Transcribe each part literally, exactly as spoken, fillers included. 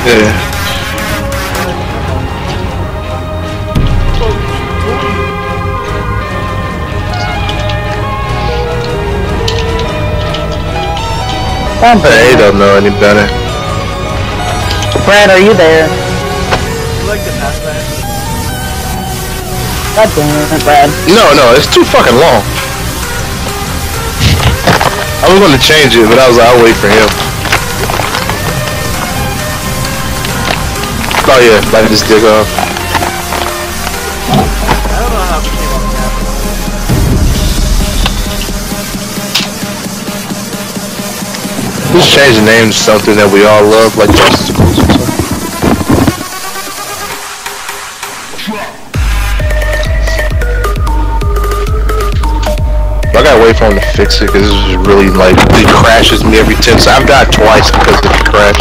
Yeah. Hey, don't know any better. Brad, are you there? You like the pass back? God damn it, Brad. No, no, it's too fucking long. I was gonna change it, but I was like, I'll wait for him. Oh yeah, bite this dick off. I don't know how it came up with that. Just change the name to something that we all love, like Justice Schools or something. I gotta wait for him to fix it because this is really like it crashes me every ten. So I've died twice because of the crash.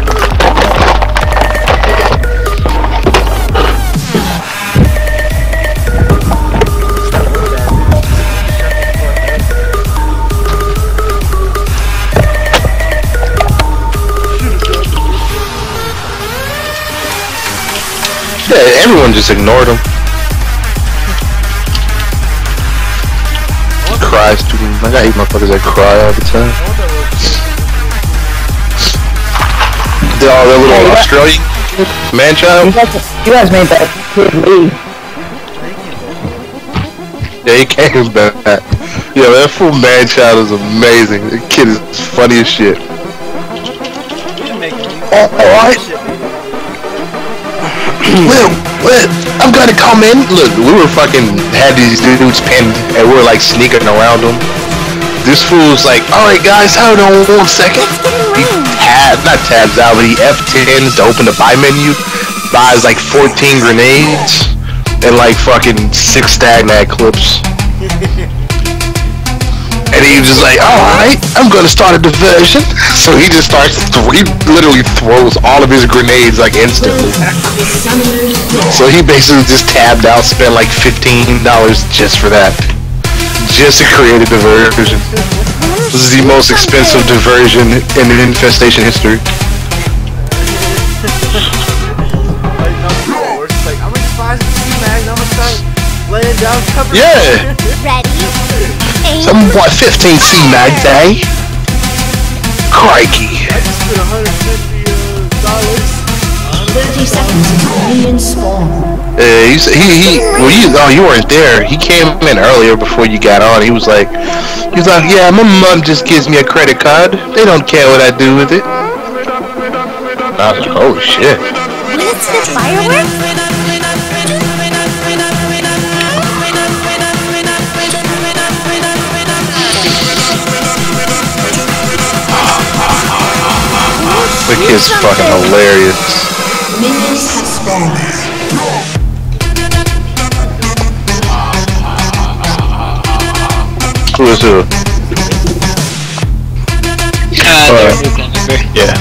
Yeah, everyone just ignored him. Cries to me. I hate motherfuckers that cry all the time. They're all that little hey, Australian man child. You guys made that kid leave. Yeah, he came back. Yeah, that fool man child is amazing. The kid is funny as shit. Oh, alright. Well, well, I'm gonna come in. Look, we were fucking had these dudes pinned, and we were like sneaking around them. This fool's like, "All right, guys, hold on one second." He tabs, not tabs out, but he F tens to open the buy menu. Buys like fourteen grenades and like fucking six stag mag clips. And he was just like, alright, I'm gonna start a diversion. So he just starts, he literally throws all of his grenades like instantly. So he basically just tabbed out, spent like fifteen dollars just for that. Just to create a diversion. This is the most expensive diversion in infestation history. Yeah! Someone bought fifteen C mags, eh? Crikey! I just spent one hundred fifty dollars. thirty seconds until minions spawn. Uh, he, he, he, well, you, oh, you weren't there. He came in earlier before you got on. He was like, he was like, yeah, my mom just gives me a credit card. They don't care what I do with it. I was like, holy shit. Bullets to the fireworks? The kid's fucking hilarious. Minions have spawned. Who is who? Uh, uh, yeah.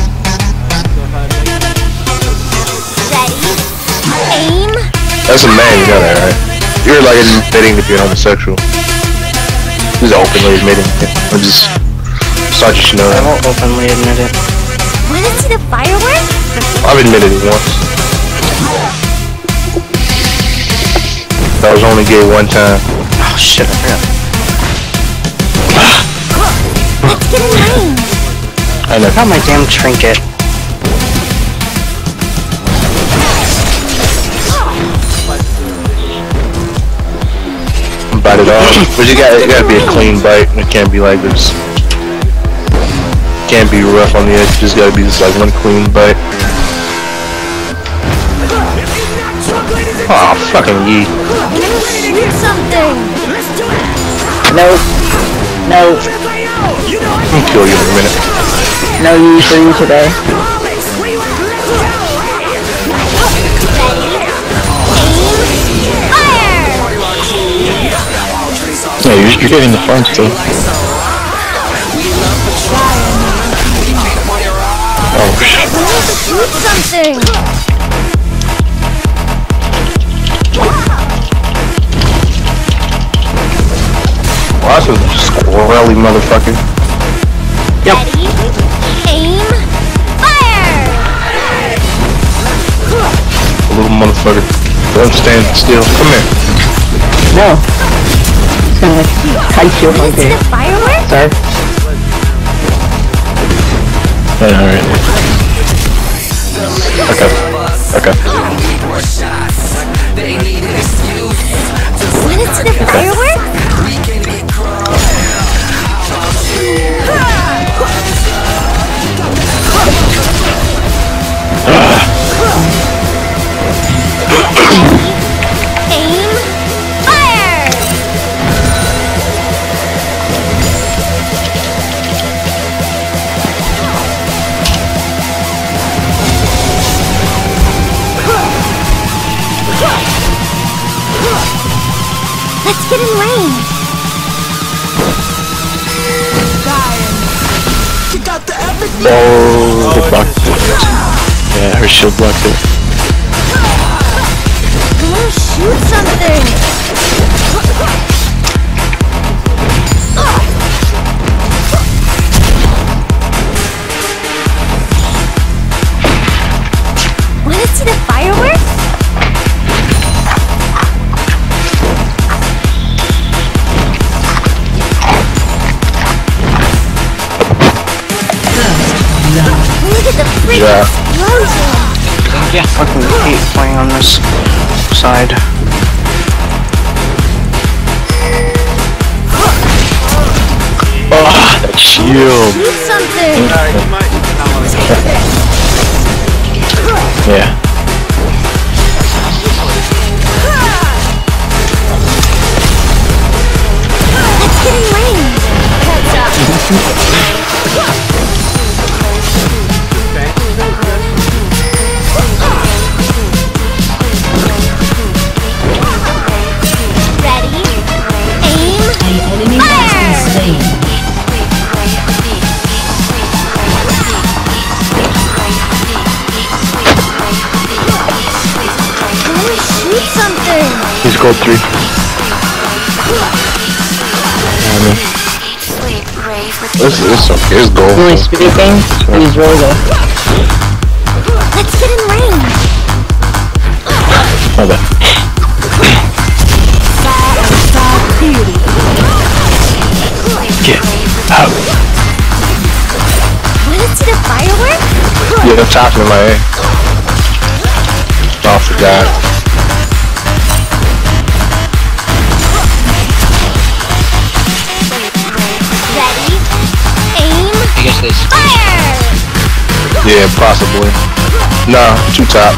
Ready? Aim. That's a man, you know that, right? You're like admitting to being homosexual. He's openly admitting it. I just thought you should know that. I won't openly admit it. Want to see the fireworks? I've admitted it once. I was only gay one time. Oh shit, I forgot. Let's get in range. I know. I got my damn trinket. Bite it off. But you got it gotta be a clean bite. It can't be like this. Can't be rough on the edge. Just gotta be just like one clean bite. Oh fucking yeet. Shoot something. No. No. I'll kill you in a minute. No use for you today. Yeah, you're, you're getting the fun still. Oh shit. Shoot something. Well, that's a squirrely motherfucker. Yep. Ready? Aim. Fire. motherfucker. Don't stand still. Come here. No. It's gonna kite you Wanna from see here. the fireworks? Sorry. Yeah, alright. Okay. Okay. Wanna see the fireworks? Aim, fire! Let's get in range. Oh, the block. Yeah, her shield blocked it. I wanna shoot something. Wanna see the fireworks? Look at the freaking Yeah. explosion! Yeah, fucking hate playing on this side. Oh, that shield. Shoot something! Alright, you might not want to go. Yeah. Let's get in range! Heads up! Ready? Aim! Fire! Wanna shoot something! He's gold three. Yeah, It's, it's okay, it's gold. Really speaking, he's really good. Let's get in range! My bad. Get out. Wanna see the fireworks? Yeah, they're chopping in my head. Oh, I forgot. Ready? Aim! I guess this. Fire! Yeah, possibly. Nah, too top.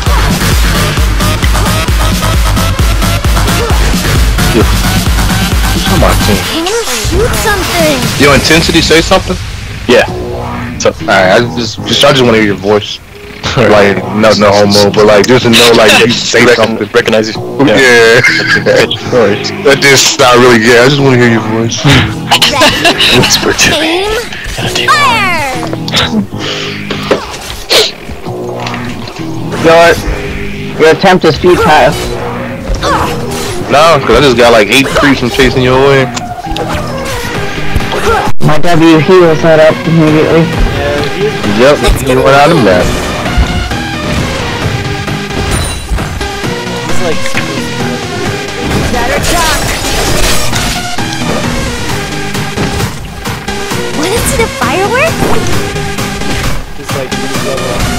Yeah. Come on, team. I wanna shoot something! Yo, intensity, say something? Yeah. So, alright, I just, just, I just want to hear your voice. Like, no, no homo, but like, just to know, like, you say something. Recognize you. Yeah. That just not really, yeah, I just want to hear your voice. Whisper to me. Aim! Fire! Your, your attempt is futile. No, cause I just got like eight creeps from chasing you away. My W heal set up immediately. Yep, you went out of that. It's like Better duck! Wanna see the fireworks? it's like really level up.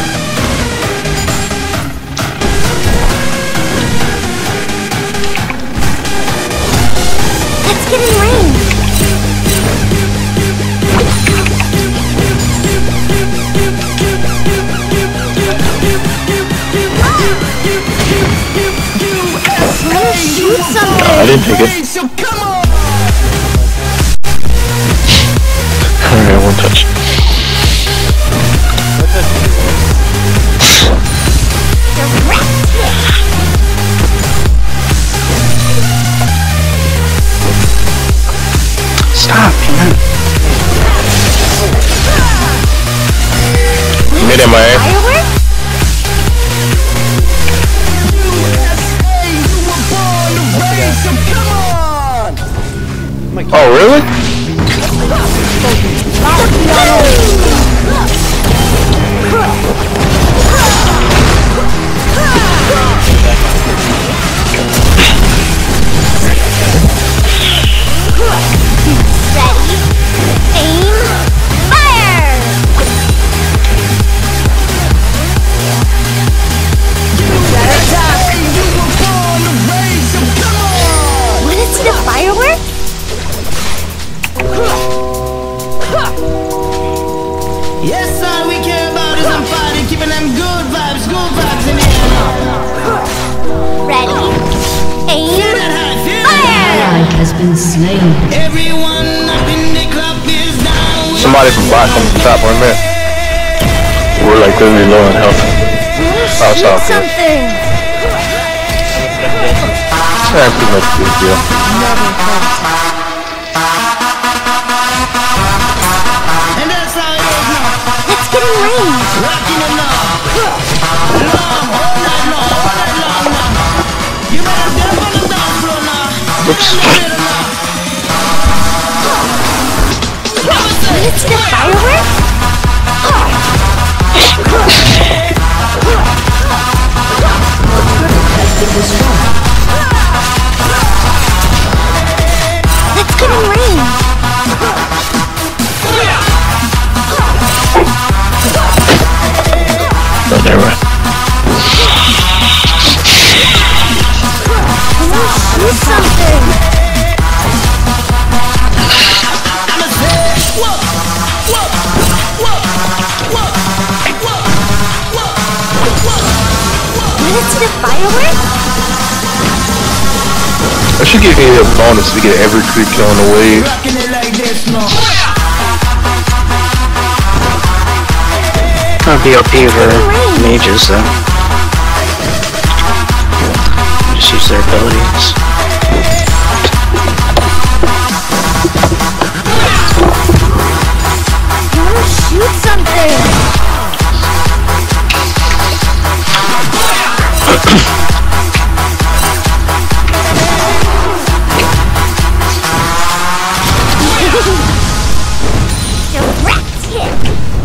Let's get in range! Wanna shoot something! I didn't take it. Alright, one touch. Stop, man. Mid M I A. Fireworks? Oh, really? been slain. Everyone up in the club is down. Somebody from bottom from the top one minute. We're like really low in health. Oh, it's all good. Something. Yeah, pretty much a big deal. And that's how it is now. Let's get in range. Rocking it now. Long, all night long, all night long now. You better jump on the dance floor now. Oops. It's the firework? Let's get in range. Oh, there we Shoot something. Minutes to the firework? I should give you a bonus to get every creep kill on the wave. Rocking it like this now. I'll be O P for mages though. Just use their abilities. I wanna shoot something. Direct hit.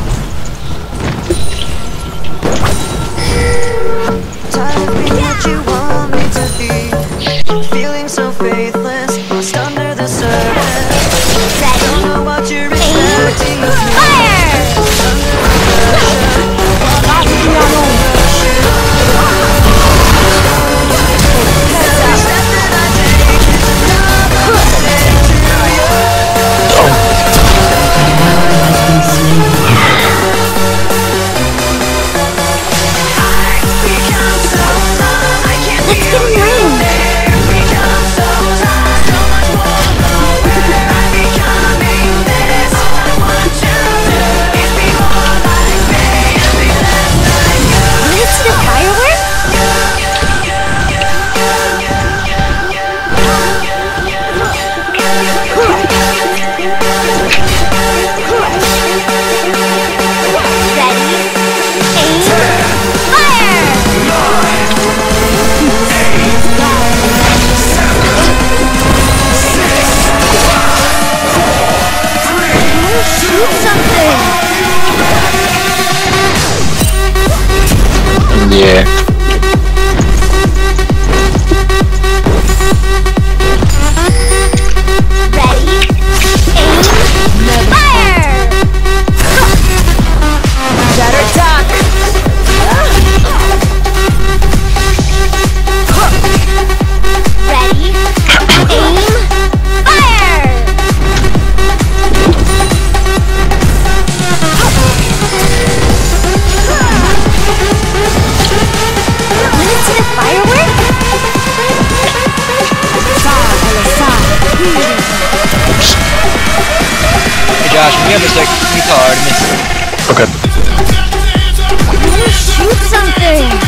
Tired of being what you want me to be. Feeling so faithless, lost under the surface. Don't know what you're expecting of me. Fire! Every step that I take is another mistake to you. We come so far, I can't Let's get in range. we come so far, so much more nowhere. I'm becoming this. All I want to do is be more like me and be less like you. Minutes to the firework? Ready, aim, fire! Shoot something! Yeah. Ready, aim, fire! Better duck! Ready, aim, fire! Minutes to the firework? Hey Josh, when you have a sec, you call Artemis. Okay. I wanna shoot something!